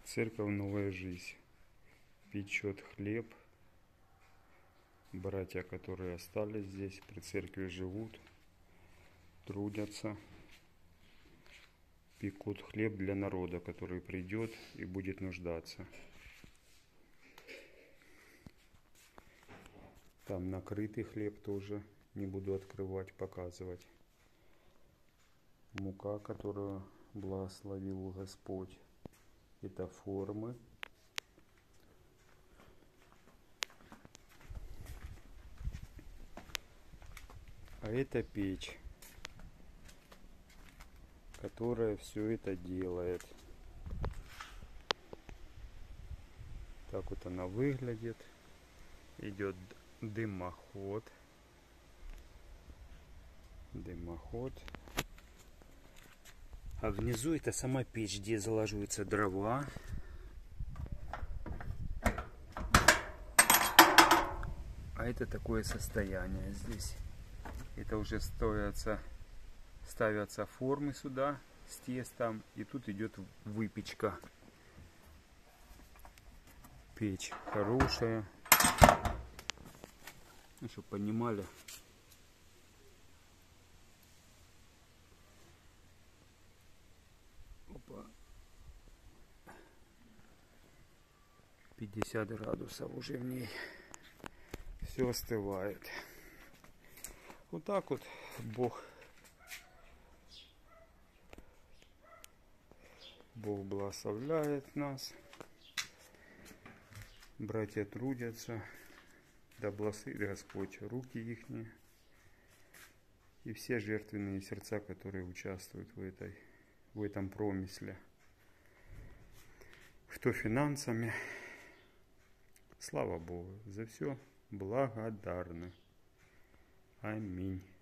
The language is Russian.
Церковь Новая Жизнь печет хлеб. Братья, которые остались здесь, при церкви живут, трудятся, пекут хлеб для народа, который придет и будет нуждаться. Там накрытый хлеб тоже, не буду открывать, показывать. Мука, которую благословил Господь. Это формы. А это печь, которая все это делает. Так вот она выглядит. Идет дымоход. Дымоход. А внизу это сама печь, где заложиваются дрова. А это такое состояние здесь. Это уже ставятся формы сюда с тестом. И тут идет выпечка. Печь хорошая. Ну, чтобы понимали. Опа. 50 градусов уже в ней. Все остывает. Вот так вот Бог благословляет нас. Братья трудятся. Да благословит Господь руки ихние. И все жертвенные сердца, которые участвуют в этом промысле. Кто финансами. Слава Богу. За все благодарны. Аминь.